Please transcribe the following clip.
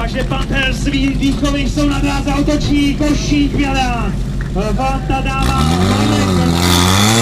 Takže Panther svý výchovy jsou na dráze, otočí, Košík, Jana. Fanta dává.